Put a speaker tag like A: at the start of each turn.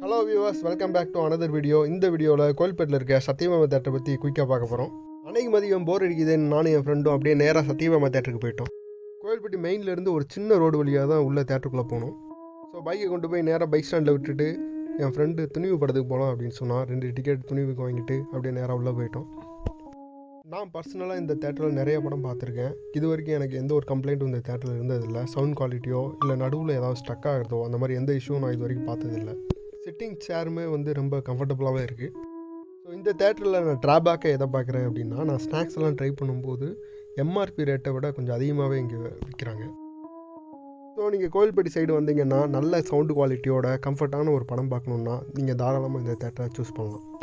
A: Hello viewers, welcome back to another video. இந்த வீடியோவில் கோயில்பேட்டில் இருக்க சத்யபாமா தேட்டரை பற்றி குயிக்காக பார்க்க போகிறோம். அன்னைக்கு மதியம் போர் அடிக்குதுன்னு நானும் என் ஃப்ரெண்டும் அப்படியே நேராக சத்யபாமா தேட்டருக்கு போயிட்டோம். கோயில்பேட்டி மெயின்லேருந்து ஒரு சின்ன ரோடு வழியாக தான் உள்ள தேட்டருக்குள்ளே போனோம். ஸோ பைக்கை கொண்டு போய் நேராக பைக் ஸ்டாண்டில் விட்டுட்டு என் ஃப்ரெண்டு துணிவு படத்துக்கு போகலாம் அப்படின்னு சொன்னால் 2 டிக்கெட் துணிவுக்கு வாங்கிட்டு அப்படியே நேராக உள்ளே போயிட்டோம். நான் பர்சனலாக இந்த தேட்டரில் நிறைய படம் பார்த்துருக்கேன். இது வரைக்கும் எனக்கு எந்த ஒரு கம்ப்ளைண்ட்டும் இந்த தேட்டரில் இருந்ததில்லை. சவுண்ட் குவாலிட்டியோ இல்லை நடுவில் ஏதாவது ஸ்டக் ஆகிறதோ அந்த மாதிரி எந்த இஷ்யூவும் நான் இது வரைக்கும் பார்த்ததில்லை. சிட்டிங் சேருமே ரொம்ப கம்ஃபர்டபுளாகவே இருக்குது. ஸோ இந்த தேட்டரில் நான் ட்ராபேக்கை எதை பார்க்குறேன் அப்படின்னா, நான் ஸ்நாக்ஸ் எல்லாம் ட்ரை பண்ணும்போது எம்ஆர்பி ரேட்டை விட கொஞ்சம் அதிகமாகவே இங்கே விற்கிறாங்க. ஸோ நீங்கள் கோயில்பேட்டி சைடு வந்தீங்கன்னா நல்ல சவுண்டு குவாலிட்டியோட கம்ஃபர்ட்டான ஒரு படம் பார்க்கணுன்னா நீங்கள் தாராளமாக இந்த தேட்டரை சூஸ் பண்ணலாம்.